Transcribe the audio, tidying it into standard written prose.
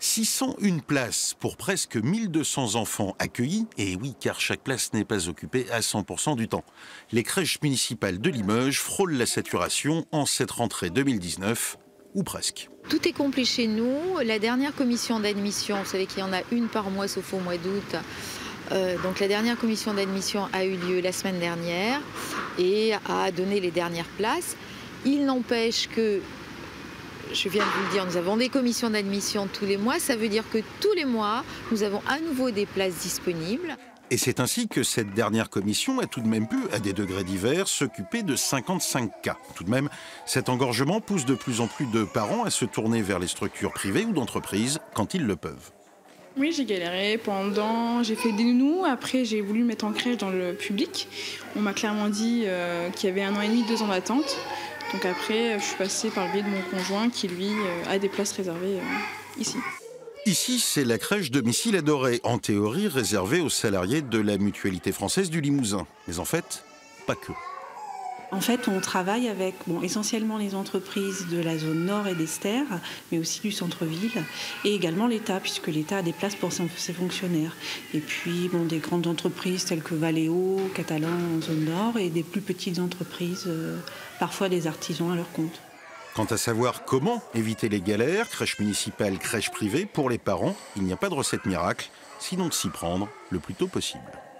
601 places pour presque 1200 enfants accueillis, et oui, car chaque place n'est pas occupée à 100% du temps. Les crèches municipales de Limoges frôlent la saturation en cette rentrée 2019, ou presque. Tout est complet chez nous. La dernière commission d'admission, vous savez qu'il y en a une par mois sauf au mois d'août. Donc la dernière commission d'admission a eu lieu la semaine dernière et a donné les dernières places. Il n'empêche que, je viens de vous le dire, nous avons des commissions d'admission tous les mois. Ça veut dire que tous les mois, nous avons à nouveau des places disponibles. Et c'est ainsi que cette dernière commission a tout de même pu, à des degrés divers, s'occuper de 55 cas. Tout de même, cet engorgement pousse de plus en plus de parents à se tourner vers les structures privées ou d'entreprises quand ils le peuvent. Oui, j'ai galéré j'ai fait des nounous, après j'ai voulu me mettre en crèche dans le public. On m'a clairement dit qu'il y avait 1 an et demi, 2 ans d'attente. Donc après, je suis passée par le biais de mon conjoint qui, lui, a des places réservées ici. Ici, c'est la crèche domicile adorée, en théorie réservée aux salariés de la Mutualité française du Limousin. Mais en fait, pas que. En fait, on travaille avec essentiellement les entreprises de la zone nord et d'Esther, mais aussi du centre-ville, et également l'État, puisque l'État a des places pour ses fonctionnaires. Et puis des grandes entreprises telles que Valeo, Catalan en zone nord, et des plus petites entreprises, parfois des artisans à leur compte. Quant à savoir comment éviter les galères, crèche municipale, crèche privée, pour les parents, il n'y a pas de recette miracle, sinon de s'y prendre le plus tôt possible.